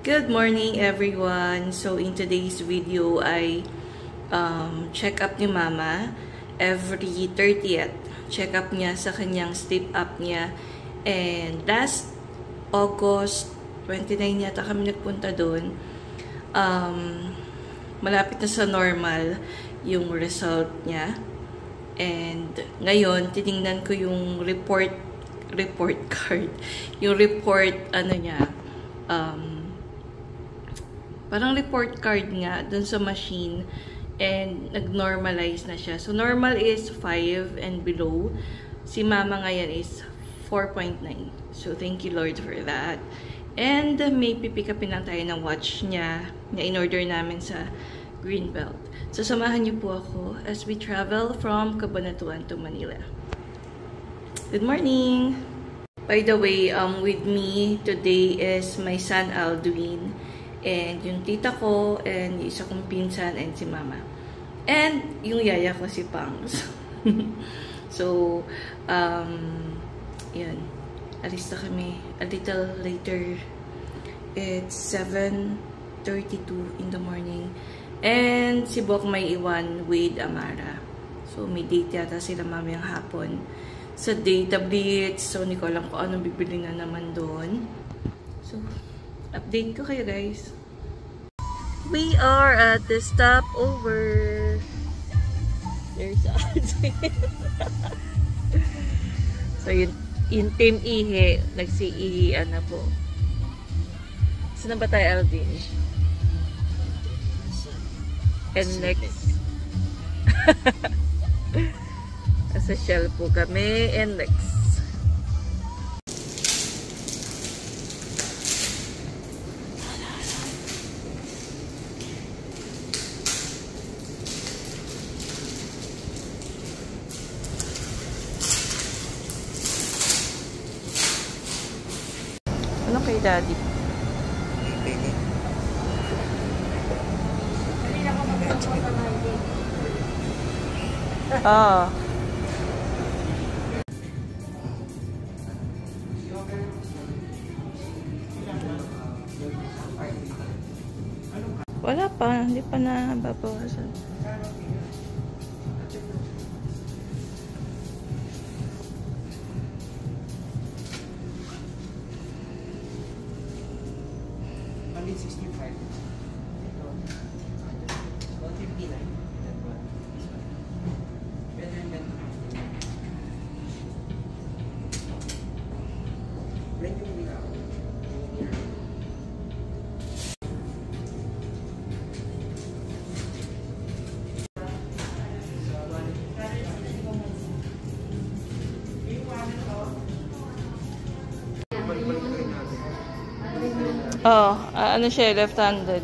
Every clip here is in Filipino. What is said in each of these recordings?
Good morning everyone! So in today's video ay check up ni Mama every 30th. Check up niya sa kanyang sleep apnea. And last August 29 yata kami nagpunta doon. Malapit na sa normal yung result niya. And ngayon, tinignan ko yung report card. Yung report, ano niya, parang report card nga dun sa machine. And nag-normalize na siya. So, normal is 5 and below. Si Mama ngayon is 4.9. So, thank you Lord for that. And may pipikapin lang tayo ng watch niya na in-order namin sa Greenbelt. So, samahan niyo po ako as we travel from Cabanatuan to Manila. Good morning! By the way, with me today is my son Aldwin, and yung tita ko, and yung isa kong pinsan, and si Mama. And yung yaya ko si Pangs. So, yun. Alis na kami a little later. It's 7:32 in the morning. And si Bok may iwan with Amara. So, may date yata sila mamayang hapon sa Data Blitz. So, hindi ko alam kung anong bibili na naman doon. So, update ko kayo guys. We are at the stopover. There's Alvin. So, yung team Ihe, nagsi-ihian na po. Saan na ba tayo, Alvin? And next. Sa Shell po kami. And next. Ano kay Daddy? Ah. Wala pa, hindi pa na babawasan. Oh, ano siya, left-handed.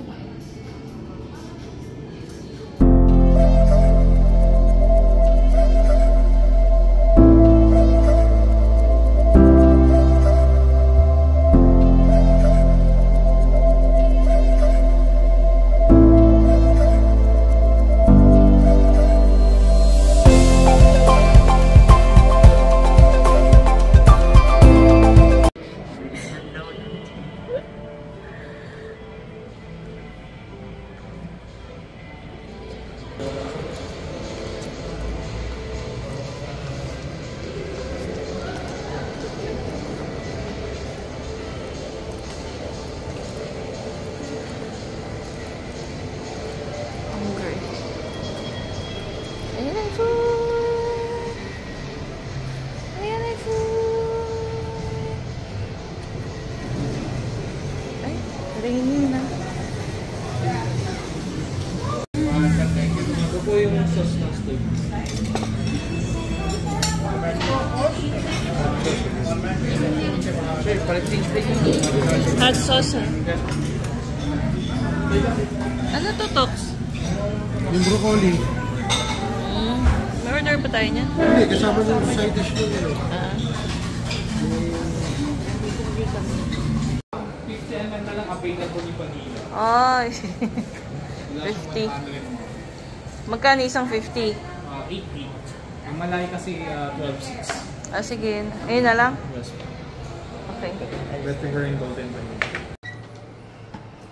Ayan ang food! Ayan ang food! Ay, ringin na. Ito po yung sauce ng steak. Hot sauce, ha? Ano to, Tox? Yung broccoli. May order pa tayo niya? Hindi, kasama yung side dish ko nila. 50 ml na lang available yung vanilla. Ay, 50. Magkano isang 50? 80. Ang malaki kasi 12.6. Ah, sige. Ayun na lang? Yes. Okay. Red finger and golden vanilla.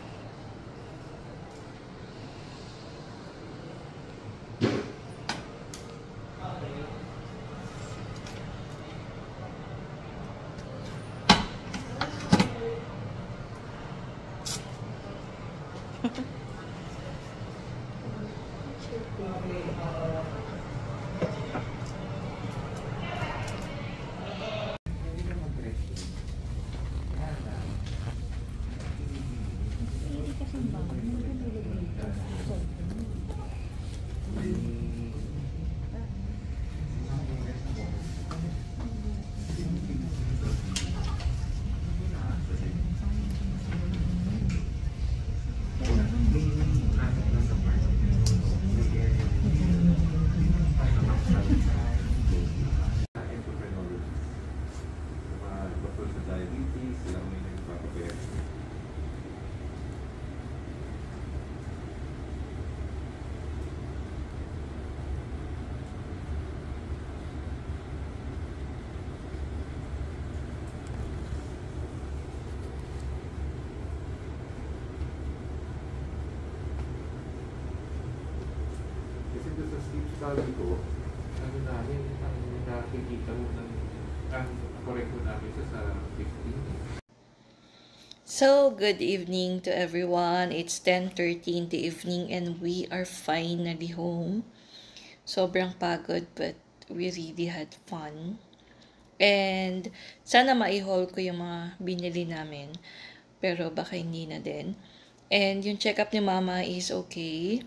Sa sleep study ko, ano namin, ang nakikita mo ang correct mo namin sa 15. So, good evening to everyone. It's 10:30 in the evening and we are finally home. Sobrang pagod but we really had fun. And sana ma-haul ko yung mga binili namin. Pero baka hindi na din. And yung check-up ni Mama is okay.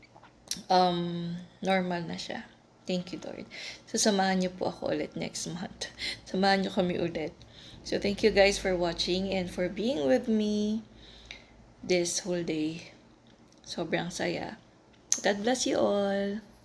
Normal na siya. Thank you, Lord. So, samahan niyo po ako ulit next month. Samahan niyo kami ulit. So, thank you guys for watching and for being with me this whole day. Sobrang saya. God bless you all.